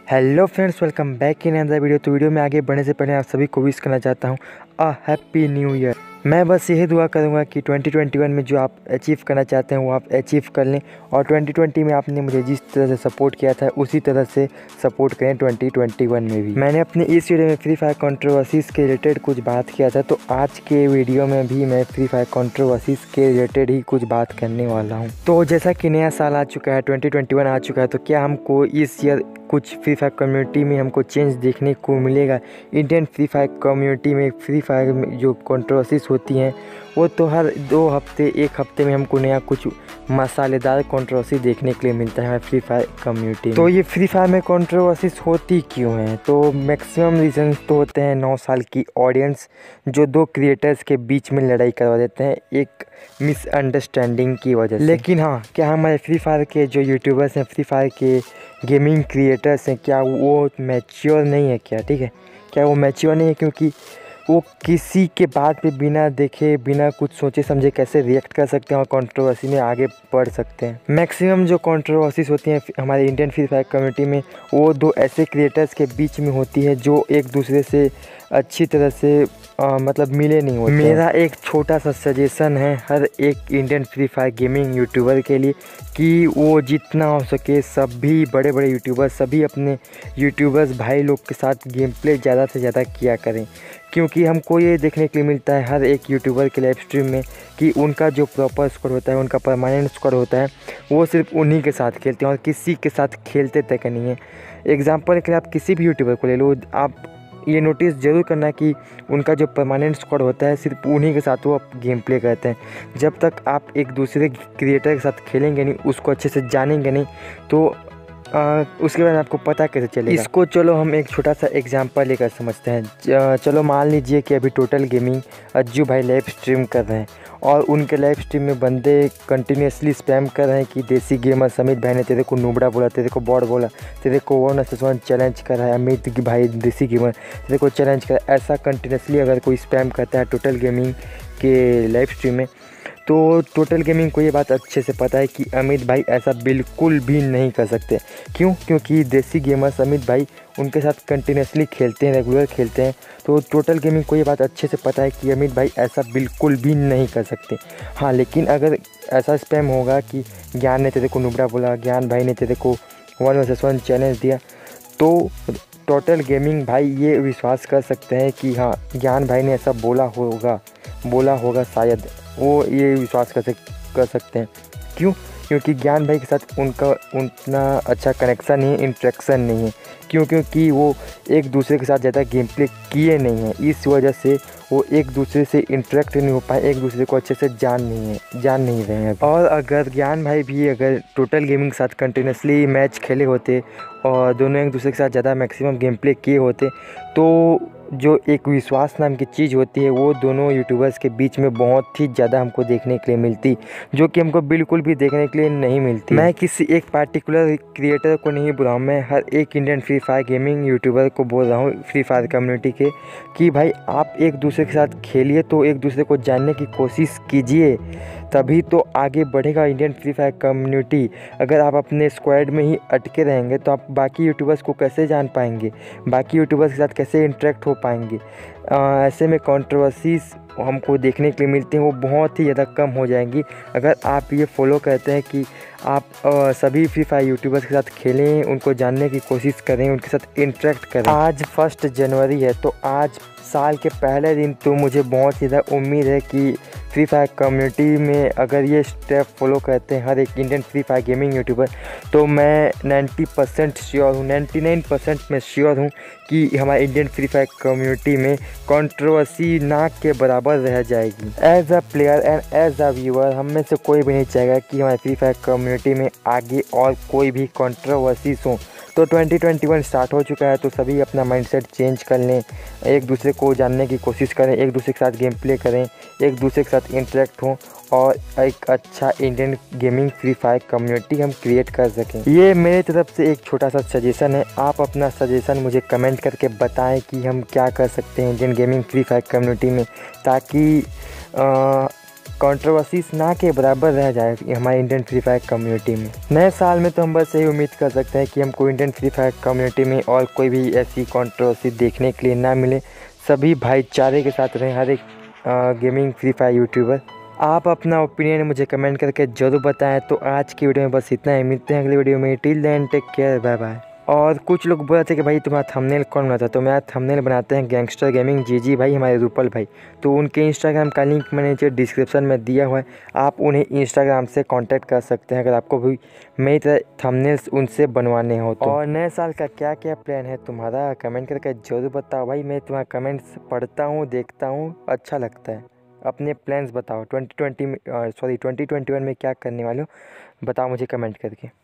Hello friends, welcome back in another video. तो video में आगे बढ़ने से पहले आप सभी को विश करना चाहता हूँ हैप्पी न्यू ईयर। मैं बस यही दुआ करूँगा कि 2021 में जो आप अचीव करना चाहते हैं वो आप अचीव कर लें, और 2020 में आपने मुझे जिस तरह से सपोर्ट किया था उसी तरह से सपोर्ट करें 2021 में भी। मैंने अपने इस वीडियो में फ्री फायर कंट्रोवर्सीज के रिलेटेड कुछ बात किया था, तो आज के वीडियो में भी मैं फ्री फायर कंट्रोवर्सीज के रिलेटेड ही कुछ बात करने वाला हूँ। तो जैसा कि नया साल आ चुका है, 2021 आ चुका है, तो क्या हमको इस ईयर कुछ फ्री फायर कम्युनिटी में हमको चेंज देखने को मिलेगा? इंडियन फ्री फायर कम्युनिटी में फ्री फायर में जो कंट्रोवर्सीज होती हैं वो तो हर 2 हफ्ते 1 हफ्ते में हमको नया कुछ मसालेदार कंट्रोवर्सी देखने के लिए मिलता है फ्री फायर कम्युनिटी में। तो ये फ्री फायर में कंट्रोवर्सीज होती क्यों हैं? तो मैक्सिमम रीजन तो होते हैं 9 साल की ऑडियंस जो 2 क्रिएटर्स के बीच में लड़ाई करवा देते हैं एक मिसअंडरस्टैंडिंग की वजह से। लेकिन हाँ, क्या हमारे फ्री फायर के जो यूट्यूबर्स हैं, फ्री फायर के गेमिंग क्रिएटर्स हैं, क्या वो मैच्योर नहीं है? क्या वो मैच्योर नहीं है? क्योंकि वो किसी के बात पे बिना देखे बिना कुछ सोचे समझे कैसे रिएक्ट कर सकते हैं और कंट्रोवर्सी में आगे बढ़ सकते हैं। मैक्सिमम जो कंट्रोवर्सीज होती हैं हमारे इंडियन फ्री फायर कम्युनिटी में वो 2 ऐसे क्रिएटर्स के बीच में होती है जो एक दूसरे से अच्छी तरह से मतलब मिले नहीं होते। मेरा एक छोटा सा सजेशन है हर एक Indian free fire gaming YouTuber के लिए कि वो जितना हो सके सभी बड़े बड़े यूट्यूबर्स, सभी अपने यूट्यूबर्स भाई लोग के साथ गेम प्ले ज़्यादा से ज़्यादा किया करें। क्योंकि हमको ये देखने के लिए मिलता है हर एक यूट्यूबर के लाइव स्ट्रीम में कि उनका जो प्रॉपर स्कोर होता है, उनका परमानेंट स्कोर होता है, वो सिर्फ उन्हीं के साथ खेलते हैं और किसी के साथ खेलते तक नहीं है। एग्जाम्पल के लिए आप किसी भी यूट्यूबर को ले लो, आप ये नोटिस ज़रूर करना कि उनका जो परमानेंट स्क्वाड होता है सिर्फ उन्हीं के साथ वो गेम प्ले करते हैं। जब तक आप एक दूसरे क्रिएटर के साथ खेलेंगे नहीं, उसको अच्छे से जानेंगे नहीं, तो उसके बाद आपको पता कैसे चलेगा? इसको चलो हम एक छोटा सा एग्जांपल लेकर समझते हैं। चलो मान लीजिए कि अभी टोटल गेमिंग अज्जू भाई लाइव स्ट्रीम कर रहे हैं और उनके लाइव स्ट्रीम में बंदे कंटिन्यूसली स्पैम कर रहे हैं कि देसी गेमर समित भाई ने तेरे को नूबड़ा बोला, तेरे को बॉट बोला, तेरे को 1 चैलेंज कर रहा है, अमित की भाई देसी गेमर तेरे को चैलेंज कर। ऐसा कंटिन्यूसली अगर कोई स्पैम करता है टोटल गेमिंग के लाइव स्ट्रीम में, तो टोटल गेमिंग को ये बात अच्छे से पता है कि अमित भाई ऐसा बिल्कुल भी नहीं कर सकते। क्यों? क्योंकि देसी गेमर्स अमित भाई उनके साथ कंटिन्यूसली खेलते हैं, रेगुलर खेलते हैं, तो टोटल गेमिंग को ये बात अच्छे से पता है कि अमित भाई ऐसा बिल्कुल भी नहीं कर सकते। हाँ, लेकिन अगर ऐसा स्पैम होगा कि ज्ञान ने तेरे को नुबड़ा बोला, ज्ञान भाई ने तेरे को 1 चैलेंज दिया, तो टोटल गेमिंग भाई ये विश्वास कर सकते हैं कि हाँ, ज्ञान भाई ने ऐसा बोला होगा शायद, वो ये विश्वास कर सकते हैं। क्यों? क्योंकि ज्ञान भाई के साथ उनका उतना अच्छा कनेक्शन नहीं है, इंटरेक्शन नहीं है। क्योंकि वो एक दूसरे के साथ ज़्यादा गेम प्ले किए नहीं हैं, इस वजह से वो एक दूसरे से इंटरेक्ट नहीं हो पाए, एक दूसरे को अच्छे से जान नहीं रहे हैं। और अगर ज्ञान भाई भी अगर टोटल गेमिंग के साथ कंटिन्यूसली मैच खेले होते और दोनों एक दूसरे के साथ ज़्यादा मैक्सिमम गेम प्ले किए होते, तो जो एक विश्वास नाम की चीज़ होती है वो दोनों यूट्यूबर्स के बीच में बहुत ही ज़्यादा हमको देखने के लिए मिलती, जो कि हमको बिल्कुल भी देखने के लिए नहीं मिलती। मैं किसी एक पार्टिकुलर क्रिएटर को नहीं बोल रहा हूँ, मैं हर एक Indian free fire gaming YouTuber को बोल रहा हूँ फ्री फायर कम्युनिटी के, कि भाई आप एक दूसरे के साथ खेलिए, तो एक दूसरे को जानने की कोशिश कीजिए, तभी तो आगे बढ़ेगा इंडियन फ्री फायर कम्युनिटी। अगर आप अपने स्क्वाड में ही अटके रहेंगे तो आप बाकी यूट्यूबर्स को कैसे जान पाएंगे, बाकी यूट्यूबर्स के साथ कैसे इंटरेक्ट हो पाएंगे? ऐसे में कंट्रोवर्सीज हमको देखने के लिए मिलते हैं वो बहुत ही ज़्यादा कम हो जाएंगी अगर आप ये फॉलो करते हैं कि आप सभी फ्री फायर यूट्यूबर्स के साथ खेलें, उनको जानने की कोशिश करें, उनके साथ इंटरेक्ट करें। आज 1 जनवरी है, तो आज साल के पहले दिन तो मुझे बहुत ज़्यादा उम्मीद है कि फ्री फायर कम्युनिटी में अगर ये स्टेप फॉलो करते हैं हर एक Indian free fire gaming YouTuber, तो मैं 90% श्योर हूँ, 99% में श्योर हूँ कि हमारे इंडियन फ्री फायर कम्युनिटी में कंट्रोवर्सी ना के बराबर रह जाएगी। As a player and as a viewer हम में से कोई भी नहीं चाहेगा कि हमारे फ्री फायर कम्युनिटी में आगे और कोई भी कंट्रोवर्सीज हो। तो 2021 स्टार्ट हो चुका है, तो सभी अपना माइंडसेट चेंज कर लें, एक दूसरे को जानने की कोशिश करें, एक दूसरे के साथ गेम प्ले करें, एक दूसरे के साथ इंटरेक्ट हों और एक अच्छा Indian gaming free fire community हम क्रिएट कर सकें। ये मेरी तरफ से एक छोटा सा सजेशन है। आप अपना सजेशन मुझे कमेंट करके बताएं कि हम क्या कर सकते हैं Indian gaming free fire community में, ताकि कंट्रोवर्सीज ना के बराबर रह जाए हमारे इंडियन फ्री फायर कम्युनिटी में। नए साल में तो हम बस यही उम्मीद कर सकते हैं कि हमको इंडियन फ्री फायर कम्युनिटी में और कोई भी ऐसी कंट्रोवर्सी देखने के लिए ना मिले, सभी भाईचारे के साथ रहें, हर एक गेमिंग फ्री फायर यूट्यूबर। आप अपना ओपिनियन मुझे कमेंट करके ज़रूर बताएं। तो आज की वीडियो में बस इतना ही, मिलते हैं अगली वीडियो में। Till then take care, bye bye. और कुछ लोग बोल रहे थे कि भाई तुम्हारा थंबनेल कौन बनाता है, तो मेरा थंबनेल बनाते हैं गैंगस्टर गेमिंग जीजी भाई, हमारे रूपल भाई। तो उनके इंस्टाग्राम का लिंक मैंने नीचे डिस्क्रिप्शन में दिया हुआ है, आप उन्हें इंस्टाग्राम से कांटेक्ट कर सकते हैं अगर आपको भी मेरी तरह थंबनेल्स उनसे बनवाने हो तो। और नए साल का क्या क्या प्लान है तुम्हारा, कमेंट करके ज़रूर बताओ भाई। मैं तुम्हारा कमेंट्स पढ़ता हूँ, देखता हूँ, अच्छा लगता है। अपने प्लान्स बताओ 2021 में क्या करने वाले हो, बताओ मुझे कमेंट करके।